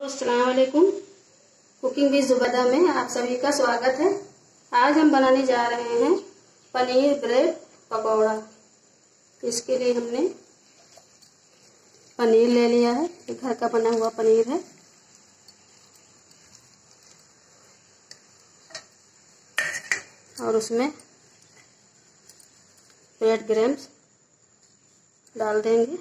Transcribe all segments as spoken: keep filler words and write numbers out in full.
अस्सलाम वालेकुम। Cooking with Zubaida में आप सभी का स्वागत है। आज हम बनाने जा रहे हैं पनीर ब्रेड पकौड़ा। इसके लिए हमने पनीर ले लिया है, ये घर का बना हुआ पनीर है। और उसमें ब्रेड क्रम्स डाल देंगे।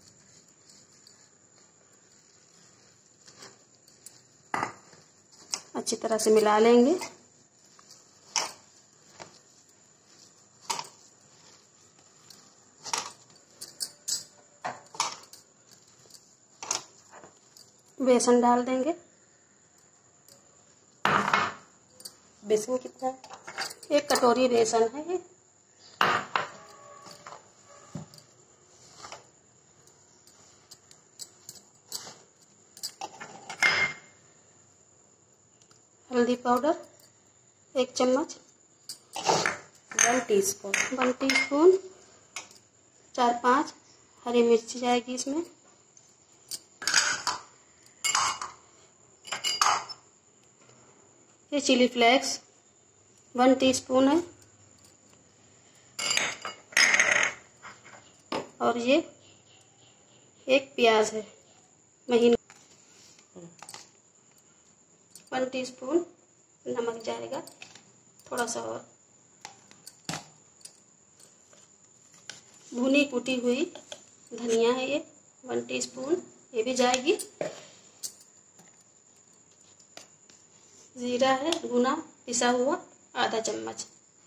अच्छी तरह से मिला लेंगे। बेसन डाल देंगे। बेसन कितना है? एक कटोरी बेसन है ये। हल्दी पाउडर एक चम्मच, वन टीस्पून वन टीस्पून। चार पांच हरी मिर्ची जाएगी इसमें। ये चिली फ्लेक्स वन टीस्पून है। और ये एक प्याज है महीन। वन टीस्पून नमक जाएगा, थोड़ा सा और। भुनी कुटी हुई धनिया है ये वन टीस्पून, ये भी जाएगी। जीरा है भुना पिसा हुआ आधा चम्मच।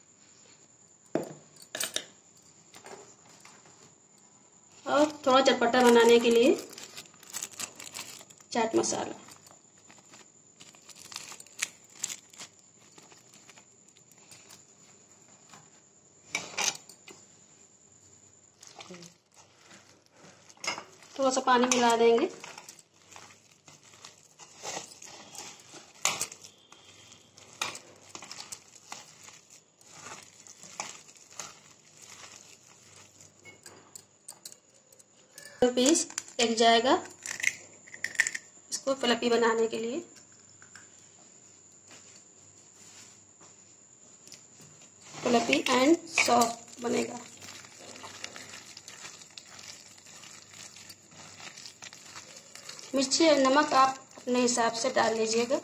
और थोड़ा चटपटा बनाने के लिए चाट मसाला। थोड़ा सा पानी मिला देंगे। पीस एक जाएगा इसको फ्लफी बनाने के लिए। फ्लफी एंड सॉफ्ट बनेगा। मिर्ची और नमक आप अपने हिसाब से डाल लीजिएगा।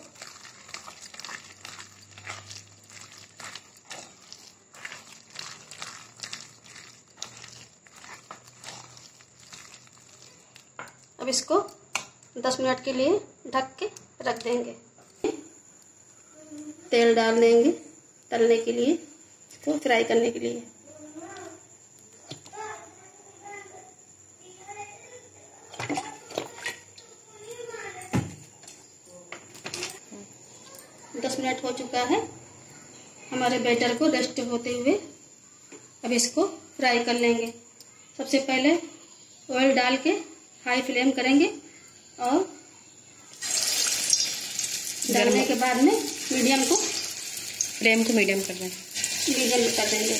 अब इसको दस मिनट के लिए ढक के रख देंगे। तेल डाल देंगे तलने के लिए, इसको फ्राई करने के लिए। दस मिनट हो चुका है हमारे बैटर को रेस्ट होते हुए। अब इसको फ्राई कर लेंगे। सबसे पहले ऑयल डाल के हाई फ्लेम करेंगे और डालने के बाद में मीडियम को फ्लेम को मीडियम कर देंगे। मीडियम कर देंगे।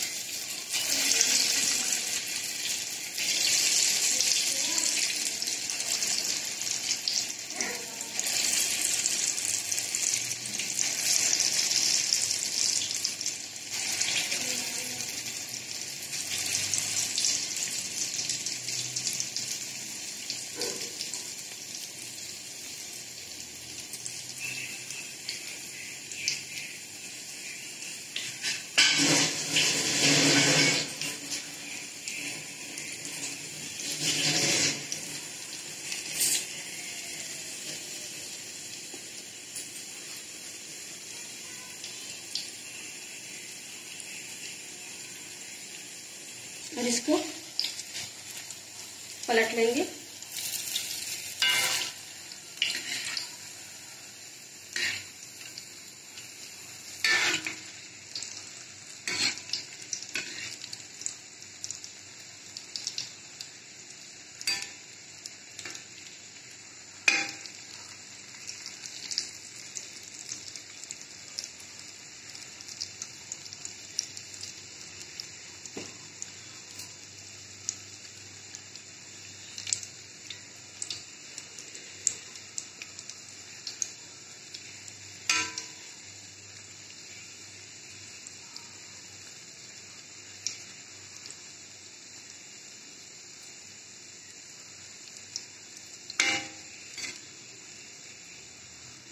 और इसको पलट लेंगे।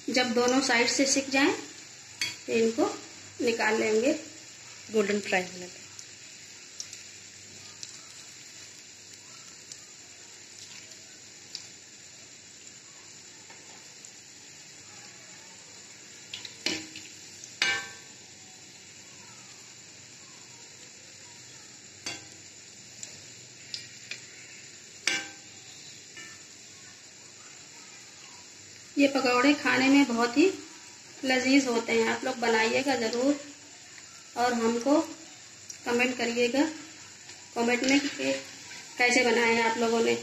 जब दोनों साइड से सिक जाएं तो इनको निकाल लेंगे गोल्डन फ्राई होने तक। ये पकौड़े खाने में बहुत ही लजीज होते हैं। आप लोग बनाइएगा ज़रूर और हमको कमेंट करिएगा कमेंट में कि कैसे बनाए हैं आप लोगों ने।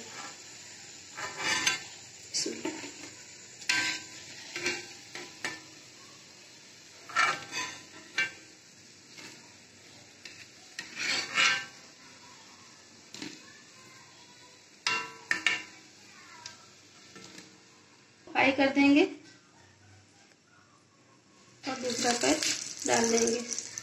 फ्राई कर देंगे और दूसरा पैर डाल देंगे।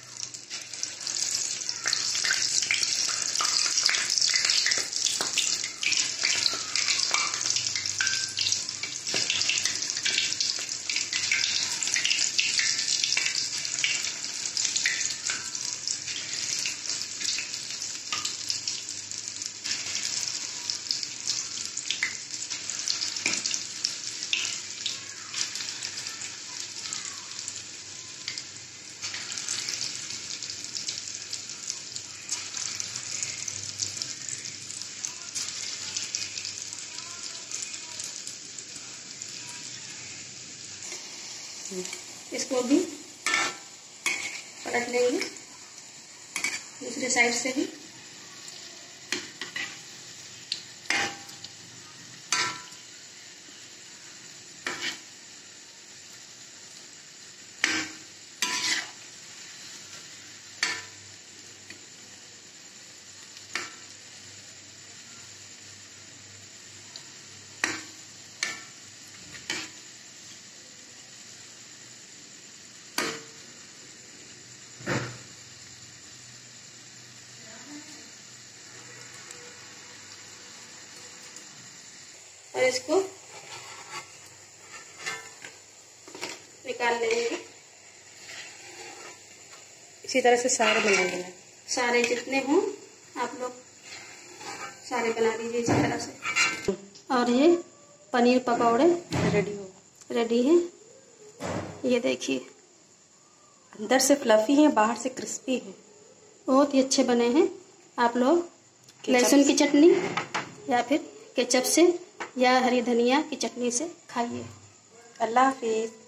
इसको भी पलट लेंगे दूसरे साइड से भी। और इसको निकाल लेंगे। इसी तरह से सारे बनाएंगे। सारे जितने हों आप लोग सारे बना दीजिए इसी तरह से। और ये पनीर पकौड़े रेडी हो रेडी हैं। ये देखिए अंदर से फ्लफी हैं, बाहर से क्रिस्पी हैं। बहुत ही अच्छे बने हैं। आप लोग लहसुन की चटनी या फिर केचप से या हरी धनिया की चटनी से खाइए। अल्लाह हाफिज़।